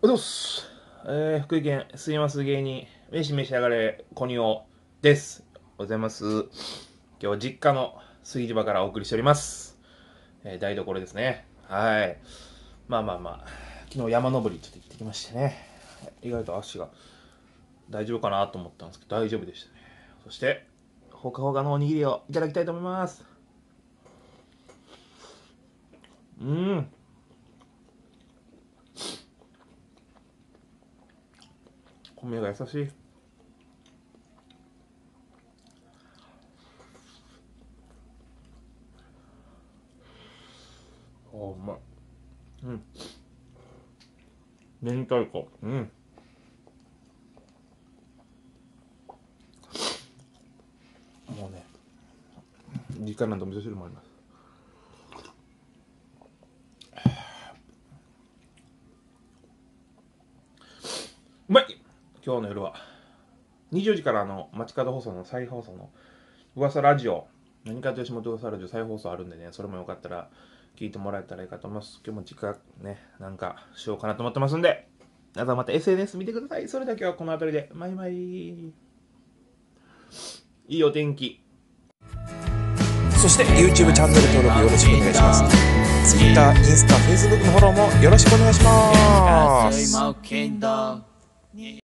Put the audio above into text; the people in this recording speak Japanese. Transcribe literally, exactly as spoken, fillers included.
おはようございます。えー、福井県すいます芸人、飯召し上がれ、コニオです。おはようございます。今日は実家の炊事場からお送りしております。えー、台所ですね。はい。まあまあまあ、昨日山登りちょっと行ってきましてね。意外と足が大丈夫かなと思ったんですけど、大丈夫でしたね。そして、ほかほかのおにぎりをいただきたいと思います。うん。米が優しい。おうまい。うん。明太子。うん。もうね、実家なんと味噌汁もあります。うまい。今日の夜はにじゅうじからの街角放送の再放送の噂ラジオ、何かと吉本噂ラジオ再放送あるんでね、それもよかったら聞いてもらえたらいいかと思います。今日も時間ね、なんかしようかなと思ってますんで、皆さんまた エスエヌエス 見てください。それでは今日はこの辺りで、バイバイ。いいお天気。 そして YouTube チャンネル登録よろしくお願いします。Twitter、インスタ、Facebook のフォローもよろしくお願いします。